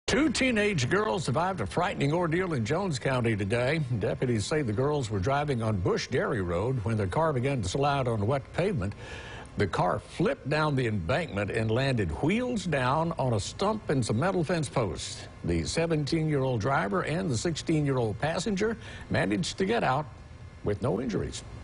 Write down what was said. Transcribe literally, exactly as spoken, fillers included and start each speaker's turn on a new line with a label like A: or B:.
A: Two teenage girls survived a frightening ordeal in Jones County today. Deputies say the girls were driving on Bush Dairy Road when their car began to slide on wet pavement. The car flipped down the embankment and landed wheels down on a stump and some metal fence posts. The seventeen-year-old driver and the sixteen-year-old passenger managed to get out with no injuries.